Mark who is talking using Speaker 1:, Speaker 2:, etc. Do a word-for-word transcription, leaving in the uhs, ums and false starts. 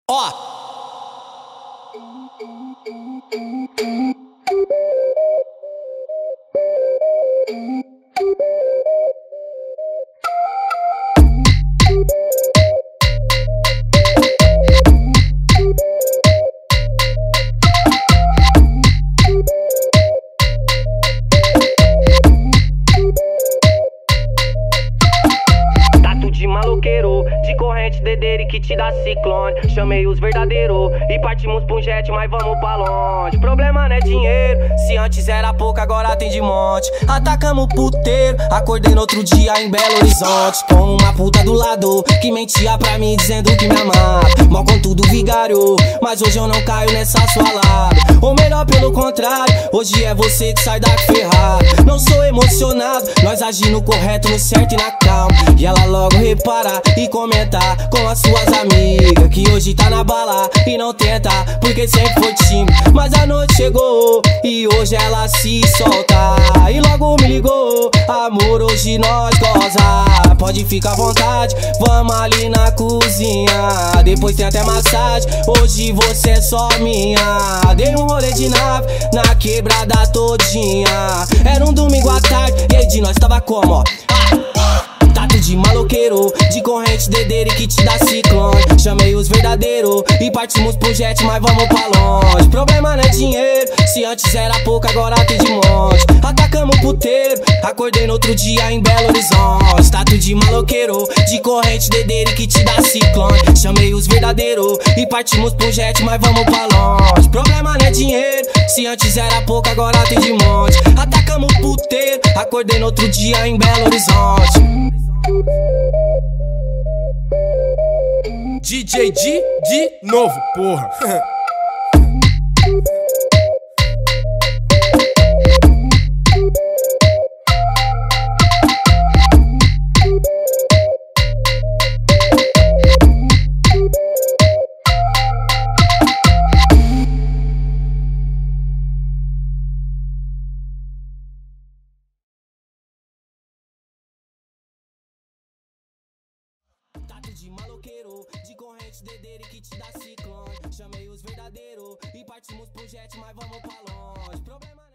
Speaker 1: Ó.
Speaker 2: De maloqueiro, de corrente dedeira que te dá ciclone. Chamei os verdadeiros e partimos pra um jet, mas vamos pra longe. Problema não é dinheiro, se antes era pouco, agora tem de monte. Atacamos o puteiro, acordei no outro dia em Belo Horizonte, com uma puta do lado que mentia pra mim dizendo que me amava. Mal com tudo vigário, mas hoje eu não caio nessa sua lábia. Ou melhor, pelo contrário, hoje é você que sai daqui ferrado. Não sou emocionado, nós agindo correto, no certo e na calma. E ela logo reparar e comentar com as suas amigas que hoje tá na bala e não tenta, porque sempre foi tímido. Mas a noite chegou e hoje ela se solta e logo me ligou: amor, hoje nós goza, pode ficar à vontade, vamos ali na cozinha, depois tem até massagem, hoje você é só minha. Dei um rolê de nave na quebrada todinha, era um domingo à tarde e aí de nós tava como, ó. De maloqueiro, de corrente dedeira que te dá ciclone. Chamei os verdadeiros e partimos pro jet, mas vamos pra longe. Problema não é dinheiro, se antes era pouco, agora tem de monte. Atacamos o puteiro, acordei no outro dia em Belo Horizonte. Status de maloqueiro, de corrente dedeira que te dá ciclone. Chamei os verdadeiros e partimos pro jet, mas vamos pra longe. Problema não é dinheiro, se antes era pouco, agora tem de monte. Atacamos o puteiro, acordei no outro dia em Belo Horizonte.
Speaker 1: D J D de novo, porra.
Speaker 2: De maloqueiro, de corrente dedeira que te dá ciclone. Chamei os verdadeiros e partimos pro jet, mas vamos pra longe. Problema